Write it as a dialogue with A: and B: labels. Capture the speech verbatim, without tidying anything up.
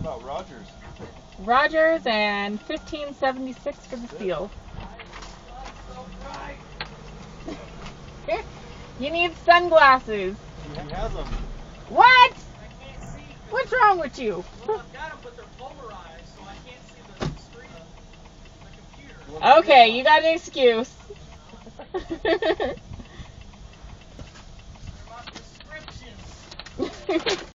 A: about Rogers?
B: Rogers and fifteen seventy-six for the steel. You need sunglasses.
A: He has them.
B: What?
C: I can't see.
B: What's wrong with you?
C: Well, I've got them, but they're polarized, so I can't see the screen, the computer.
B: Okay, you got an excuse.
C: They're about prescriptions.